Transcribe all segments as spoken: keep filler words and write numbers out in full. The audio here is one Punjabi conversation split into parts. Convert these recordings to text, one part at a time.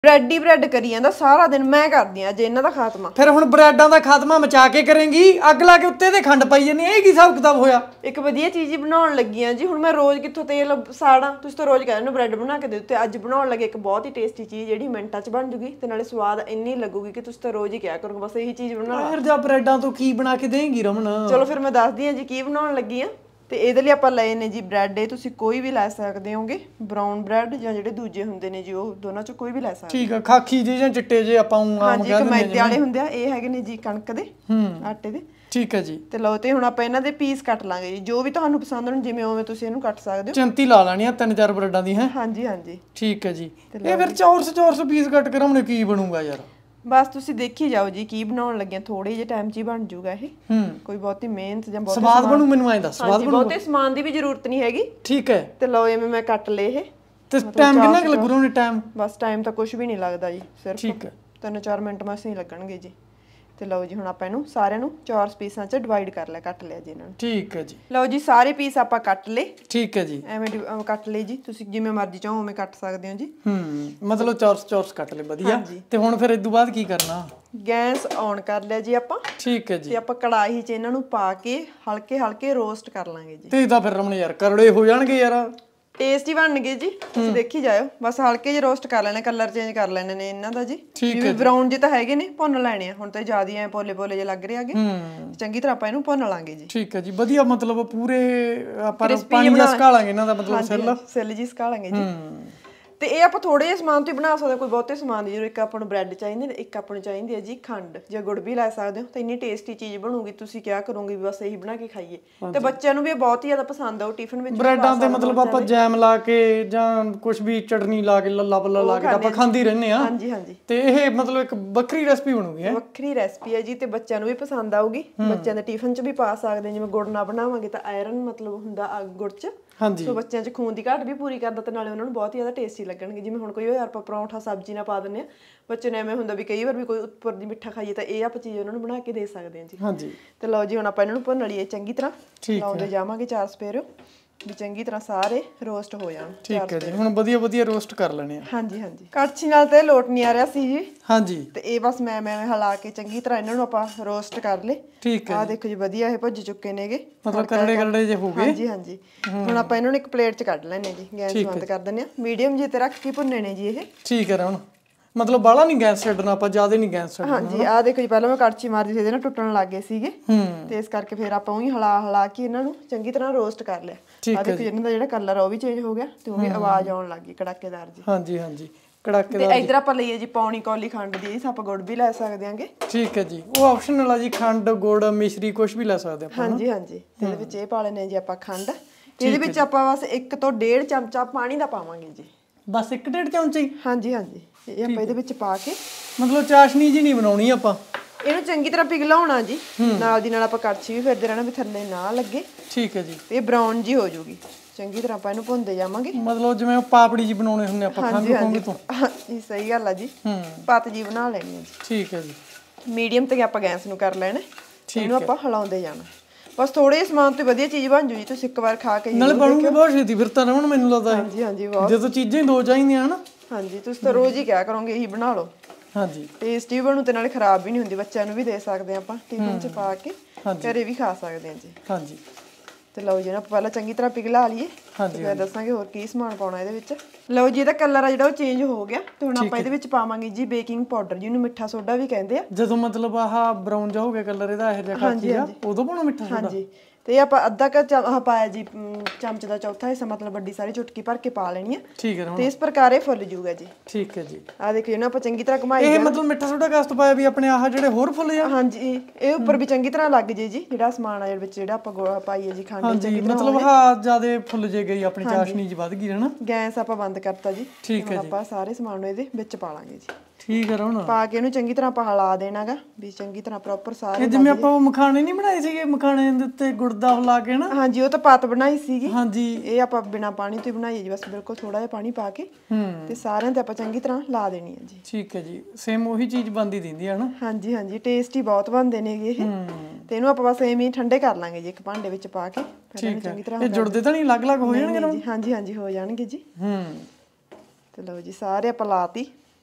ब्रैड ही ब्रैड करी जांदा सारा दिन मैं करदी अज इन्हां दा खात्मा। फिर हुण ब्रैडां दा खात्मा मचा के करेंगी अग ला के उत्ते ते खंड पाई जानी है की हिसाब किताब होया। एक वधिया चीज़ ही बनाउण लगी आ जी। हुण मैं रोज़ कित्थों तेल साड़ा तुसीं तां रोज़ कहंदे हो ब्रैड बना के दे दित्ते अज बनाउण लगे एक बहुत ही टेस्टी चीज़ जिहड़ी मिंटां च बन जूगी ते नाले स्वाद इन्नी लगूगी कि तुसीं तां रोज़ ही कहा करोगे बस यही चीज़ बना फिर जा ब्रैडां तो की बना के देंगी रमन। चलो फिर मैं दसदी हां जी की बनाउण लगी आ। ਤੇ ਇਹਦੇ ਲਈ ਆਪਾਂ ਲਏ ਨੇ ਜੀ ਬ੍ਰੈਡ ਇਹ ਤੁਸੀਂ ਕੋਈ ਵੀ ਲੈ ਸਕਦੇ ਹੋਗੇ ਬਰਾਊਨ ਬ੍ਰੈਡ ਜਾਂ ਜਿਹੜੇ ਦੂਜੇ ਹੁੰਦੇ ਨੇ ਜੀ ਉਹ ਦੋਨਾਂ ਚੋਂ ਕੋਈ ਵੀ ਲੈ ਸਕਦੇ। ਠੀਕ ਆ ਖਾਕੀ ਜੇ ਜਾਂ ਚਿੱਟੇ ਜੇ ਆਪਾਂ ਆਮ ਕਹਿੰਦੇ ਨੇ ਹਾਂਜੀ ਮੈਦੇ ਵਾਲੇ ਹੁੰਦੇ ਆ ਇਹ ਹੈਗੇ ਨੇ ਜੀ ਕਣਕ ਦੇ ਆਟੇ ਦੇ। ਠੀਕ ਹੈ ਜੀ ਤੇ ਲਓ ਤੇ ਹੁਣ ਆਪਾਂ ਇਹਨਾਂ ਦੇ ਪੀਸ ਕੱਟ ਲਾਂਗੇ ਜੀ ਜੋ ਵੀ ਤੁਹਾਨੂੰ ਪਸੰਦ ਹੋਣ ਜਿਵੇਂ ਉਵੇਂ ਤੁਸੀਂ ਇਹਨੂੰ ਕੱਟ ਸਕਦੇ ਹੋ। ਚਿੰਤੀ ਲਾ ਲੈਣੀ ਆ ਤਿੰਨ ਚਾਰ ਬ੍ਰੈਡਾਂ ਦੀ ਹੈ। ਹਾਂਜੀ ਹਾਂਜੀ ਠੀਕ ਹੈ ਜੀ ਇਹ ਫਿਰ ਚੌਰਸ ਚੌਰਸ ਪੀਸ ਕੱਟ ਕੇ ਰਮਣੇ ਕੀ ਬਣੂਗਾ ਯਾਰ। बस तुसी देखी जाओ जी की बनाउण लगे थोड़े जे टाइम च ही बन जूगा ये कोई बहुती मेहनत जां बहुत स्वाद बनू मेनू ऐ दस स्वाद बनू बहुते समान दी भी जरूरत नहीं हैगी। ठीक है ते लो एवें मैं कट ले ये ते टाइम कितना क लगू रोने टाइम बस टाइम तां कुछ भी नहीं लगदा जी सिर्फ ठीक है तीन चार मिनट बस ही लगणगे जी। ਤੇ ਲਓ ਜੀ ਹੁਣ ਆਪਾਂ ਇਹਨੂੰ ਸਾਰਿਆਂ ਨੂੰ ਚਾਰ ਪੀਸਾਂ 'ਚ ਡਿਵਾਈਡ ਕਰ ਲਿਆ ਕੱਟ ਲਿਆ ਜੀ ਇਹਨਾਂ ਨੂੰ। ਠੀਕ ਹੈ ਜੀ ਲਓ ਜੀ ਸਾਰੇ ਪੀਸ ਆਪਾਂ ਕੱਟ ਲਏ। ਠੀਕ ਹੈ ਜੀ ਐਵੇਂ ਕੱਟ ਲਏ ਜੀ ਤੁਸੀਂ ਜਿਵੇਂ ਮਰਜ਼ੀ ਚਾਹੋ ਉਵੇਂ ਕੱਟ ਸਕਦੇ ਹੋ ਜੀ। ਹੂੰ ਮਤਲਬ ਚੌਰਸ ਚੌਰਸ ਕੱਟ ਲਏ ਵਧੀਆ। ਤੇ ਹੁਣ ਫਿਰ ਇਸ ਤੋਂ ਬਾਅਦ ਕੀ ਕਰਨਾ ਗੈਸ ਔਨ ਕਰ ਲਿਆ ਜੀ ਆਪਾਂ। ਠੀਕ ਹੈ ਜੀ ਤੇ ਆਪਾਂ ਕੜਾਹੀ 'ਚ ਇਹਨਾਂ ਨੂੰ ਪਾ ਕੇ ਹਲਕੇ ਹਲਕੇ ਰੋਸਟ ਕਰ ਲਾਂਗੇ ਜੀ। ਤੇ ਇਹਦਾ ਫਿਰ ਰਮਣ ਯਾਰ ਕਰੜੇ ਹੋ ਜਾਣਗੇ ਯਾਰ ਟੇਸਟੀ ਬਣਨਗੇ ਜੀ ਤੁਸੀਂ ਦੇਖੀ ਜਾਇਓ ਬਸ ਹਲਕੇ ਜਿਹੇ ਰੋਸਟ ਕਰ ਲੈਣੇ ਕਲਰ ਚੇਂਜ ਕਰ ਲੈਣੇ ਨੇ ਇਹਨਾਂ ਦਾ ਜੀ ਜਿਵੇਂ ਬਰਾਊਨ ਜਿਹੇ ਤਾਂ ਹੈਗੇ ਨੇ ਭੁੰਨ ਲੈਣੇ ਆ ਹੁਣ ਤਾਂ ਜ਼ਿਆਦਾ ਐ ਪੋਲੇ ਪੋਲੇ ਜਿਹੇ ਲੱਗ ਰਹੇ ਆਗੇ ਚੰਗੀ ਤਰ੍ਹਾਂ ਆਪਾਂ ਇਹਨੂੰ ਭੁੰਨ ਲਾਂਗੇ ਜੀ। ਠੀਕ ਹੈ ਜੀ ਵਧੀਆ ਮਤਲਬ ਪੂਰੇ ਆਪਾਂ ਪਾਣੀ ਜਿਹਾ ਸੁਕਾ ਲਾਂਗੇ ਇਹਨਾਂ ਦਾ ਮਤਲਬ ਸਿੱਲ ਸਿੱਲ ਜੀ ਸੁਕਾ ਲਾਂਗੇ ਜੀ। ਤੇ ਇਹ ਆਪਾਂ ਥੋੜੇ ਜਿਹੇ ਸਮਾਨ ਤੋਂ ਹੀ ਬਣਾ ਸਕਦੇ ਕੋਈ ਬਹੁਤੇ ਸਮਾਨ ਦੀ ਜ਼ਰੂਰਤ ਇੱਕ ਆਪਾਂ ਨੂੰ ਬ੍ਰੈਡ ਚਾਹੀਦੇ ਨੇ ਇੱਕ ਆਪਾਂ ਨੂੰ ਚਾਹੀਦੀ ਹੈ ਜੀ ਖੰਡ ਜਾਂ ਗੁੜ ਵੀ ਲੈ ਸਕਦੇ ਹੋ ਤਾਂ ਇੰਨੀ ਟੇਸਟੀ ਚੀਜ਼ ਬਣੂਗੀ ਤੁਸੀਂ ਕਿਆ ਕਰੋਗੇ ਵੀ ਬਸ ਇਹੀ ਬਣਾ ਕੇ ਖਾਈਏ ਤੇ ਬੱਚਿਆਂ ਨੂੰ ਵੀ ਬਹੁਤ ਹੀ ਜ਼ਿਆਦਾ ਪਸੰਦ ਆਉ ਟਿਫਨ ਵਿੱਚ ਬ੍ਰੈਡਾਂ ਤੇ ਮਤਲਬ ਆਪਾਂ ਜੈਮ ਲਾ ਕੇ ਜਾਂ ਕੁਝ ਵੀ ਚਟਨੀ ਲਾ ਕੇ ਲੱਲਾ ਪੱਲਾ ਲਾ ਕੇ ਆਪਾਂ ਖਾਂਦੀ ਰਹਿੰਦੇ ਆ। ਹਾਂਜੀ ਹਾਂਜੀ ਤੇ ਇਹ ਮਤਲਬ ਇੱਕ ਵੱਖਰੀ ਰੈਸਪੀ ਬਣੂਗੀ ਹੈ ਵੱਖਰੀ ਰੈਸਪੀ ਹੈ ਜੀ ਤੇ ਬੱਚਿਆਂ ਨੂੰ ਵੀ ਪਸੰਦ ਆਊਗੀ ਬੱਚਿਆਂ ਦੇ ਟਿਫਨ 'ਚ ਵੀ ਪਾ ਸਕਦੇ ਜਿਵੇਂ ਗੁੜ ਨਾਲ ਬਣਾਵਾਂਗੇ ਤਾਂ ਆਇਰਨ ਮਤਲਬ ਹੁੰਦਾ ਗੁੜ 'ਚ ਸੋ ਬੱਚਿਆਂ 'ਚ ਖੂਨ ਦੀ ਘਾਟ ਵੀ ਪੂਰੀ ਕਰਦਾ ਤੇ ਨਾਲੇ ਉਹਨਾਂ ਨੂੰ ਬਹੁਤ ਹੀ ਜ਼ਿਆਦਾ ਟੇਸਟੀ ਲੱਗਣਗੇ। ਜਿਵੇਂ ਹੁਣ ਕੋਈ ਯਾਰ ਆਪਾਂ ਪਰੌਂਠਾ ਸਬਜ਼ੀ ਨਾਲ ਪਾ ਦਿੰਦੇ ਆ ਬੱਚੇ ਨੂੰ ਐਵੇਂ ਹੁੰਦਾ ਵੀ ਕਈ ਵਾਰ ਵੀ ਕੋਈ ਉੱਪਰ ਦੀ ਮਿੱਠਾ ਖਾਈਏ ਤਾਂ ਇਹ ਆਪਾਂ ਚੀਜ਼ ਉਹਨਾਂ ਨੂੰ ਬਣਾ ਕੇ ਦੇ ਸਕਦੇ ਹਾਂ ਜੀ। ਹਾਂਜੀ ਤੇ ਲਓ ਜੀ ਹੁਣ ਆਪਾਂ ਇਹਨਾਂ ਨੂੰ ਭੁੰਨ ਲਈਏ ਚੰਗੀ ਤਰ੍ਹਾਂ ਲਾਉਂਦੇ ਜਾਵਾਂਗੇ ਚਾਰ ਸਪੇਰਿਓ ਵੀ ਚੰਗੀ ਤਰ੍ਹਾਂ ਸਾਰੇ ਰੋਸਟ ਹੋ ਜਾਣ। ਠੀਕ ਹੈ ਜੀ ਹੁਣ ਵਧੀਆ ਵਧੀਆ ਰੋਸਟ ਕਰ ਲੈਣੇ ਆ। ਹਾਂਜੀ ਹਾਂਜੀ ਕੜਛੀ ਨਾਲ ਤੇ ਲੋਟ ਨਹੀਂ ਆ ਰਿਹਾ ਸੀ ਜੀ। ਹਾਂਜੀ ਤੇ ਇਹ ਬਸ ਮੈਂ ਮੈਂ ਹਿਲਾ ਕੇ ਚੰਗੀ ਤਰ੍ਹਾਂ ਇਹਨਾਂ ਨੂੰ ਆਪਾਂ ਰੋਸਟ ਕਰ ਲਏ। ਠੀਕ ਹੈ ਆ ਦੇਖੋ ਜੀ ਵਧੀਆ ਇਹ ਭੁੱਜ ਚੁੱਕੇ ਨੇਗੇ ਮਤਲਬ ਕਰੜੇ ਕਰੜੇ ਜੇ ਹੋ ਗਏ। ਹਾਂਜੀ ਹਾਂਜੀ ਹੁਣ ਆਪਾਂ ਇਹਨਾਂ ਨੂੰ ਇੱਕ ਪਲੇਟ 'ਚ ਕੱਢ ਲੈਣੇ ਜੀ ਗੈਸ ਬੰਦ ਕਰ ਦਿੰਦੇ ਆ ਮੀਡੀਅਮ ਜੀ ਤੇ ਰੱਖ ਕੇ ਭੁੰਨੇ ਨੇ ਜੀ ਇਹ। ਠੀਕ ਹੈ ਹੁਣ ਮਤਲਬ ਬਾਲਾ ਨਹੀਂ ਗੈਸ ਛੱਡਣਾ ਆਪਾਂ ਜ਼ਿਆਦਾ ਨਹੀਂ ਗੈਸ ਛੱਡਣਾ। ਹਾਂਜੀ ਆ ਦੇਖੋ ਜੀ ਪਹਿਲਾਂ ਮੈਂ ਕੜਛੀ ਮਾਰਦੀ ਸੀ ਇਹਦੇ ਨਾਲ ਟੁੱਟਣ ਲੱਗ ਗਏ ਸੀਗੇ ਤੇ ਇਸ ਕਰਕੇ ਫਿਰ ਆਪਾਂ ਉਹੀ ਹਿਲਾ ਹਿਲਾ ਕੇ ਇਹਨਾਂ ਨੂੰ ਚੰਗੀ ਤਰ੍ਹਾਂ ਰੋਸਟ ਕਰ ਲਿਆ। ਆ ਦੇਖੋ ਇਹਨਾਂ ਦਾ ਜਿਹੜਾ ਕਲਰ ਆ ਉਹ ਵੀ ਚੇਂਜ ਹੋ ਗਿਆ ਤੇ ਉਹਦੀ ਆਵਾਜ਼ ਆਉਣ ਲੱਗ ਗਈ ਕੜਾਕੇਦਾਰ ਜੀ। ਹਾਂਜੀ ਹਾਂਜੀ ਕੜਾਕੇਦਾਰ। ਤੇ ਇਧਰ ਆਪਾਂ ਲਈਏ ਜੀ ਪੌਣੀ ਕੌਲੀ ਖੰਡ ਦੀ ਆਪਾਂ ਗੁੜ ਵੀ ਲੈ ਸਕਦੇ ਆਂਗੇ। ਠੀਕ ਹੈ ਜੀ ਉਹ ਆਪਸ਼ਨਲ ਆ ਜੀ ਖੰਡ ਗੁੜ ਮਿਸ਼ਰੀ ਕੁਝ ਵੀ ਲੈ ਸਕਦੇ ਆਪਾਂ। ਹਾਂਜੀ ਹਾਂਜੀ ਤੇ ਇਹਦੇ ਵਿੱਚ ਇਹ ਪਾ ਲੈਣੇ ਜੀ ਆਪਾਂ ਖੰਡ ਇਹਦੇ ਵਿੱਚ ਆਪਾਂ ਬਸ ਇੱਕ ਤੋਂ ਡੇਢ ਚਮਚਾ ਪਾਣੀ ਦਾ ਪਾਵਾਂਗੇ ਜੀ ਬਸ ਇੱਕ ਡੇਢ ਚਮਚਾ ਹੀ। ਹਾਂਜੀ ਹਾਂਜੀ ਇਹ ਆਪਾਂ ਇਹਦੇ ਵਿੱਚ ਪਾ ਕੇ ਮਤਲਬ ਚਾਸ਼ਨੀ ਜੀ ਨਹੀਂ ਬਣਾਉਣੀ ਆਪਾਂ ਇਹਨੂੰ ਚੰਗੀ ਤਰ੍ਹਾਂ ਪਿਘਲਾਉਣਾ ਜੀ ਨਾਲ ਦੀ ਨਾਲ ਆਪਾਂ ਕੜਛੀ ਵੀ ਫਿਰਦੇ ਰਹਿਣਾ ਵੀ ਥੱਲੇ ਨਾ ਲੱਗੇ। ਠੀਕ ਹੈ ਜੀ ਇਹ ਬਰਾਊਨ ਜੀ ਹੋ ਜੂਗੀ ਚੰਗੀ ਤਰ੍ਹਾਂ ਆਪਾਂ ਇਹਨੂੰ ਭੁੰਨਦੇ ਜਾਵਾਂਗੇ ਮਤਲਬ ਜਿਵੇਂ ਪਾਪੜੀ ਜੀ ਬਣਾਉਣੇ ਹੁੰਦੇ ਆਪਾਂ ਖੰਡ ਖੋਂਗੇ ਤੋਂ। ਹਾਂਜੀ ਸਹੀ ਗੱਲ ਆ ਜੀ ਪੱਤ ਜੀ ਬਣਾ ਲੈਣੀ ਹੈ ਜੀ। ਠੀਕ ਹੈ ਜੀ ਮੀਡੀਅਮ ਤੇ ਆਪਾਂ ਗੈਸ ਨੂੰ ਕਰ ਲੈਣਾ ਇਹਨੂੰ ਆਪਾਂ ਹਿਲਾਉਂਦੇ ਜਾਣਾ ਬਸ ਥੋੜੇ ਸਮਾਨ ਤੇ ਵਧੀਆ ਚੀਜ਼ ਬਣ ਜੂ ਜੀ ਤੁਸੀਂ ਇੱਕ ਵਾਰ ਖਾ ਕੇ ਨਾਲੇ ਬਣੂਗੀ ਬਹੁਤ ਛੇਤੀ ਫਿਰ ਤਾਂ ਰਮਣ ਮੈਨੂੰ ਲੱਗਦਾ। ਹਾਂਜੀ ਹਾਂਜੀ ਬਹੁਤ ਜਦੋਂ ਚੀਜ਼ਾਂ ਹੀ ਦੋ ਚਾਹੀਦੀਆਂ ਹਨ। ਹਾਂਜੀ ਤੁਸੀਂ ਤਾਂ ਰੋਜ਼ ਹੀ ਕਿਹਾ ਕਰੋਗੇ ਇਹੀ ਬਣਾ ਲਓ। ਹਾਂਜੀ ਟੇਸਟੀ ਬਣੂ ਤੇ ਨਾਲੇ ਖਰਾਬ ਵੀ ਨਹੀਂ ਹੁੰਦੀ ਬੱਚਿਆਂ ਨੂੰ ਵੀ ਦੇ ਸਕਦੇ ਆਪਾਂ ਟਿਫਨ 'ਚ ਪਾ ਕੇ ਘਰੇ ਵੀ ਖਾ ਸਕਦੇ ਹਾਂ ਜੀ। ਹਾਂਜੀ ਤੇ ਲਓ ਜੀ ਨਾ ਪਹਿਲਾਂ ਚੰਗੀ ਤਰ੍ਹਾਂ ਪਿਘਲਾ ਲਈਏ ਫਿਰ ਦੱਸਾਂਗੇ ਹੋਰ ਕੀ ਸਮਾਨ ਪਾਉਣਾ ਇਹਦੇ ਵਿੱਚ। ਲਓ ਜੀ ਇਹਦਾ ਕਲਰ ਆ ਜਿਹੜਾ ਉਹ ਚੇਂਜ ਹੋ ਗਿਆ ਤੇ ਹੁਣ ਆਪਾਂ ਇਹਦੇ ਵਿੱਚ ਪਾਵਾਂਗੇ ਜੀ ਬੇਕਿੰਗ ਪਾਊਡਰ ਜਿਹਨੂੰ ਮਿੱਠਾ ਸੋਡਾ ਵੀ ਕਹਿੰਦੇ ਆ। ਜਦੋਂ ਮਤਲਬ ਆਹ ਬਰਾਊਨ ਜਿਹਾ ਹੋ ਗਿਆ ਕਲਰ ਇਹਦਾ ਇਹ ਜਿਹਾ ਖਾਕੀ ਆ ਉਦੋਂ ਪਾਉਣਾ ਮਿੱਠਾ ਸੋਡਾ। ਹਾਂਜੀ ਤੇ ਆਪਾਂ ਅੱਧਾ ਕ ਆਹ ਪਾਇਆ ਜੀ ਚਮਚ ਦਾ ਚੌਥਾ ਹਿੱਸਾ ਮਤਲਬ ਵੱਡੀ ਸਾਰੀ ਚੁਟਕੀ ਭਰ ਕੇ ਪਾ ਲੈਣੀ ਆ। ਠੀਕ ਹੈ ਤੇ ਇਸ ਪ੍ਰਕਾਰ ਇਹ ਫੁੱਲ ਜੂਗਾ ਜੀ। ਠੀਕ ਹੈ ਜੀ ਆ ਦੇਖੋ ਇਹਨੂੰ ਆਪਾਂ ਚੰਗੀ ਤਰ੍ਹਾਂ ਘੁਮਾਈ ਇਹ ਮਤਲਬ ਮਿੱਠਾ ਸੋਡਾ ਕਿਸ ਤੋਂ ਪਾਇਆ ਵੀ ਆਪਣੇ ਆਹ ਜਿਹੜੇ ਹੋਰ ਫੁੱਲ ਆ। ਹਾਂਜੀ ਇਹ ਉੱਪਰ ਵੀ ਚੰਗੀ ਤਰ੍ਹਾਂ ਲੱਗ ਜੇ ਜੀ ਜਿਹੜਾ ਸਮਾਨ ਆ ਜਿਹੜਾ ਵਿੱਚ ਜਿਹੜਾ ਆਪਾਂ ਗੋਲਾ ਪਾਈਏ ਜੀ ਖੰਡ ਚੰਗੀ ਤਰ੍ਹਾਂ ਮਤਲਬ ਹਾਂ ਜਿਆਦੇ ਫੁੱਲ ਜੇ ਗਈ ਆਪਣੀ ਚਾਸ਼ਨੀ ਜੀ ਵੱਧ ਗਈ ਹੈ ਨਾ। ਗੈਸ ਆਪਾਂ ਬੰਦ ਕਰਤਾ ਜੀ। ਠੀਕ ਹੈ ਜੀ ਆਪਾਂ ਸਾਰੇ ਸਮਾਨ ਨੂੰ ਇਹਦੇ ਵਿੱਚ ਪਾ ਲਾਂਗੇ ਜੀ। ਠੀਕ ਹੈ ਰੋਣਾ ਪਾ ਕੇ ਇਹਨੂੰ ਚੰਗੀ ਤਰ੍ਹਾਂ ਆਪਾਂ ਹਿਲਾ ਦੇਣਾਗਾ ਵੀ ਚੰਗੀ ਤਰ੍ਹਾਂ ਪ੍ਰੋਪਰ ਸਾਰੇ ਜਿਵੇਂ ਆਪਾਂ ਮਖਾਣੇ ਨਹੀਂ ਬਣਾਏ ਸੀਗੇ ਮਖਾਣੇ ਦੇ ਉੱਤੇ ਗੁੜ ਦਾ ਲਾ ਕੇ ਨਾ। ਹਾਂਜੀ ਉਹ ਤਾਂ ਪੱਤ ਬਣਾਈ ਸੀਗੀ। ਹਾਂਜੀ ਇਹ ਆਪਾਂ ਬਿਨਾ ਪਾਣੀ ਤੋਂ ਹੀ ਬਣਾਈ ਜੀ ਬਸ ਬਿਲਕੁਲ ਥੋੜਾ ਜਿਹਾ ਪਾਣੀ ਪਾ ਕੇ ਤੇ ਸਾਰਿਆਂ ਤੇ ਆਪਾਂ ਚੰਗੀ ਤਰ੍ਹਾਂ ਲਾ ਦੇਣੀ ਹੈ ਜੀ। ਠੀਕ ਹੈ ਜੀ ਸੇਮ ਉਹੀ ਚੀਜ਼ ਬਣਦੀ ਦਿੰਦੀ ਹੈ ਨਾ। ਹਾਂਜੀ ਹਾਂਜੀ ਟੇਸਟੀ ਬਹੁਤ ਬਣਦੇ ਨੇਗੇ ਇਹ ਤੇ ਇਹਨੂੰ ਆਪਾਂ ਬਸ ਐਵੇਂ ਹੀ ਠੰਡੇ ਕਰ ਲਾਂਗੇ ਜੀ ਇੱਕ ਭਾਂਡੇ ਵਿੱਚ ਪਾ ਕੇ ਫਿਰ ਇਹਨੂੰ ਚੰਗੀ ਤਰ੍ਹਾਂ। ਇਹ ਜੁੜਦੇ ਤਾਂ ਨਹੀਂ ਅਲੱਗ-ਅਲੱਗ ਹੋ ਜਾਣਗੇ ਨਾ। ਹਾਂਜੀ ਹਾਂਜੀ ਹੋ ਜਾਣਗੇ ਜੀ। ਹੂੰ ਤੇ ਲਓ ਜੀ ਸਾਰੇ ਆਪਾਂ ਲਾਤੀ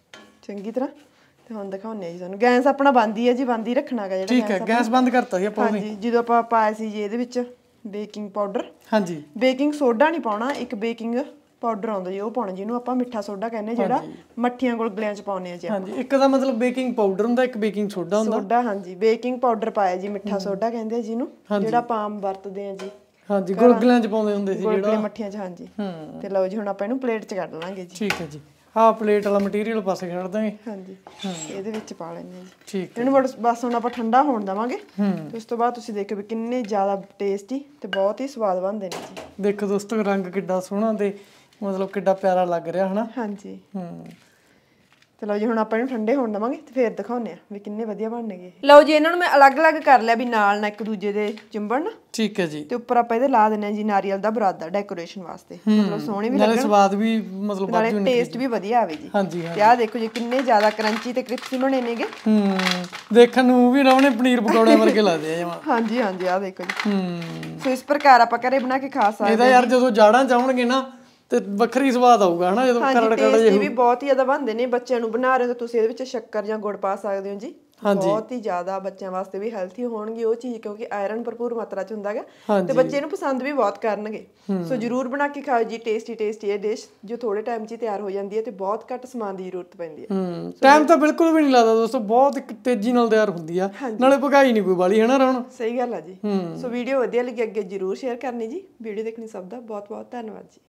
ਚੰਗੀ ਤਰ੍ਹਾਂ। ਤੇ ਹੁਣ ਦਿਖਾਉਂਦੇ ਆ ਜੀ ਤੁਹਾਨੂੰ। ਗੈਸ ਆਪਣਾ ਬੰਦ ਹੀ ਹੈ ਜੀ, ਬੰਦ ਹੀ ਰੱਖਣਾ ਹੈਗਾ ਜਿਹੜਾ। ਠੀਕ ਹੈ, ਗੈਸ ਬੰਦ ਕਰਤਾ ਸੀ ਆਪਾਂ। ਹਾਂਜੀ, ਜਦੋਂ ਆਪਾਂ ਪਾਇਆ ਸੀ ਜੀ ਇਹਦੇ ਵਿੱਚ ਬੇਕਿੰਗ ਪਾਊਡਰ। ਹਾਂਜੀ, ਬੇਕਿੰਗ ਸੋਡਾ ਨਹੀਂ ਪਾਉਣਾ, ਇੱਕ ਬੇਕਿੰਗ ਪਾਊਡਰ ਆਉਂਦਾ ਜੀ ਉਹ ਪਾਉਣਾ, ਜਿਹਨੂੰ ਆਪਾਂ ਮਿੱਠਾ ਸੋਡਾ ਕਹਿੰਦੇ, ਜਿਹੜਾ ਮੱਠੀਆਂ ਗੁਲਗੁਲਿਆਂ ਚ ਪਾਉਂਦੇ ਆ ਜੀ। ਹਾਂਜੀ, ਇੱਕ ਦਾ ਮਤਲਬ ਬੇਕਿੰਗ ਪਾਊਡਰ ਹੁੰਦਾ, ਇੱਕ ਬੇਕਿੰਗ ਸੋਡਾ ਹੁੰਦਾ। ਸੋਡਾ, ਹਾਂਜੀ, ਬੇਕਿੰਗ ਪਾਊਡਰ ਪਾਇਆ ਜੀ, ਮਿੱਠਾ ਸੋਡਾ ਕਹਿੰਦੇ ਆ ਜਿਹਨੂੰ, ਜਿਹੜਾ ਆਪਾਂ ਆਮ ਵਰਤਦੇ ਆ ਜੀ। ਹਾਂਜੀ, ਗੁਲਗੁਲਿਆਂ ਚ ਪਾਉਂਦੇ ਹੁੰਦੇ ਸੀ ਗੁਲਗੁਲੇ ਮੱਠੀਆਂ ਚ। ਹਾਂਜੀ। ਤੇ ਲਓ ਜੀ ਹੁਣ ਆਪਾਂ ਇਹਨੂੰ ਪਲੇਟ ਚ ਕੱਢ ਲਾਂਗੇ ਜੀ। ਠੀਕ ਹੈ ਜੀ। ਆਹ ਪਲੇਟ ਵਾਲਾ ਮਟੀਰੀਅਲ ਪਾਸੇ ਛੱਡ ਦਾਂਗੇ। ਹਾਂਜੀ, ਇਹਦੇ ਵਿੱਚ ਪਾ ਲੈਂਦੇ ਆ ਜੀ। ਠੀਕ ਹੈ। ਇਹਨੂੰ ਬਸ ਹੁਣ ਆਪਾਂ ਠੰਡਾ ਹੋਣ ਦੇਵਾਂਗੇ ਤੇ ਉਸ ਤੋਂ ਬਾਅਦ ਤੁਸੀਂ ਦੇਖੋ ਵੀ ਕਿੰਨੇ ਜ਼ਿਆਦਾ ਟੇਸਟੀ ਤੇ ਬਹੁਤ ਹੀ ਸਵਾਦ ਬਣਦੇ ਨੇ ਜੀ। ਦੇਖੋ ਦੋਸਤੋ, ਰੰਗ ਕਿੱਡਾ ਸੋਹਣਾ ਤੇ ਮਤਲਬ ਕਿੱਡਾ ਪਿਆਰਾ ਲੱਗ ਰਿਹਾ ਹਨਾ। ਹਾਂਜੀ। ਹੂੰ। ਤੇ ਲਓ ਜੀ ਹੁਣ ਆਪਾਂ ਇਹਨੂੰ ਠੰਡੇ ਹੋਣ ਦੇਵਾਂਗੇ ਤੇ ਫੇਰ ਦਿਖਾਉਂਦੇ ਆ ਵੀ ਕਿੰਨੇ ਵਧੀਆ ਬਣਨਗੇ। ਲਓ ਜੀ, ਇਹਨਾਂ ਨੂੰ ਮੈਂ ਅਲੱਗ-ਅਲੱਗ ਕਰ ਲਿਆ ਵੀ ਨਾਲ ਨਾ ਇੱਕ ਦੂਜੇ ਦੇ ਚਿੰਬੜਨ। ਠੀਕ ਹੈ ਜੀ। ਤੇ ਉੱਪਰ ਆਪਾਂ ਇਹਦੇ ਲਾ ਦਿੰਦੇ ਆ ਜੀ ਨਾਰੀਅਲ ਦਾ ਬੁਰਾਦਾ ਡੈਕੋਰੇਸ਼ਨ ਵਾਸਤੇ, ਮਤਲਬ ਸੋਹਣੇ ਵੀ ਲੱਗਣ, ਨਾਲੇ ਸਵਾਦ ਵੀ ਮਤਲਬ ਨਾਲੇ ਟੇਸਟ ਵੀ ਵਧੀਆ ਆਵੇ ਜੀ। ਹਾਂਜੀ। ਤੇ ਆਹ ਦੇਖੋ ਜੀ ਕਿੰਨੇ ਜ਼ਿਆਦਾ ਕਰੰਚੀ ਤੇ ਕ੍ਰਿਸਪੀ ਬਣੇ ਨੇਗੇ। ਹੂੰ, ਦੇਖਣ ਨੂੰ ਵੀ ਰਵਣੇ ਪਨੀਰ ਪਕੌੜੇ ਵਰਗੇ ਲੱਗਦੇ ਆ ਜਮਾਂ। ਹਾਂਜੀ ਹਾਂਜੀ, ਆਹ ਦੇਖੋ ਜੀ। ਹੂੰ। ਸੋ ਇਸ ਪ੍ਰਕਾਰ ਆਪਾਂ ਘਰੇ ਬਣਾ ਕੇ ਖਾ ਸਕਦੇ। ਇਹਦਾ ਯਾਰ ਜਦੋਂ ਜਾੜਾਂ ਚਾਉਣਗੇ ਨਾ ਤੇ ਵੱਖਰੀ ਸਵਾਦ ਆਊਗਾ ਹਨਾ, ਜਦੋਂ ਕਰੜ ਕਰੜ ਜੇ। ਇਹ ਵੀ ਬਹੁਤ ਹੀ ਜ਼ਿਆਦਾ ਬਣਦੇ ਨੇ। ਬੱਚਿਆਂ ਨੂੰ ਬਣਾ ਰਹੇ ਹੋ ਤਾਂ ਤੁਸੀਂ ਇਹਦੇ ਵਿੱਚ ਸ਼ੱਕਰ ਜਾਂ ਗੁੜ ਪਾ ਸਕਦੇ ਹੋ ਜੀ। ਬਹੁਤ ਹੀ ਜ਼ਿਆਦਾ ਬੱਚਿਆਂ ਵਾਸਤੇ ਵੀ ਹੈਲਥੀ ਹੋਣਗੇ ਉਹ ਚੀਜ਼, ਕਿਉਂਕਿ ਆਇਰਨ ਭਰਪੂਰ ਮਾਤਰਾ ਚ ਹੁੰਦਾ ਹੈਗਾ ਤੇ ਬੱਚੇ ਇਹਨੂੰ ਪਸੰਦ ਵੀ ਬਹੁਤ ਕਰਨਗੇ। ਸੋ ਜਰੂਰ ਬਣਾ ਕੇ ਖਾਓ ਜੀ। ਟੇਸਟੀ ਟੇਸਟੀ ਇਹ ਡਿਸ਼ ਜੋ ਥੋੜੇ ਟਾਈਮ ਚ ਹੀ ਤਿਆਰ ਹੋ ਜਾਂਦੀ ਹੈ ਤੇ ਬਹੁਤ ਘੱਟ ਸਮਾਨ ਦੀ ਜ਼ਰੂਰਤ ਪੈਂਦੀ ਹੈ। ਹੂੰ, ਟਾਈਮ ਤਾਂ ਬਿਲਕੁਲ ਵੀ ਨਹੀਂ ਲੱਗਦਾ ਦੋਸਤੋ, ਬਹੁਤ ਇੱਕ ਤੇਜ਼ੀ ਨਾਲ ਤਿਆਰ ਹੁੰਦੀ ਆ, ਨਾਲੇ ਪਕਾਈ ਨਹੀਂ ਕੋਈ ਵਾਲੀ ਹਨਾ ਰਵਣ। ਸਹੀ ਗੱਲ ਆ ਜੀ। ਸੋ ਵੀਡੀਓ ਵਧੀਆ ਲੱਗੀ, ਅੱਗੇ ਜਰੂਰ ਸ਼ੇਅਰ ਕਰਨੀ ਜੀ। ਵੀਡੀਓ ਦੇਖਣੀ ਸਭ ਦਾ ਬਹੁਤ ਬਹੁਤ ਧੰਨਵਾਦ ਜੀ।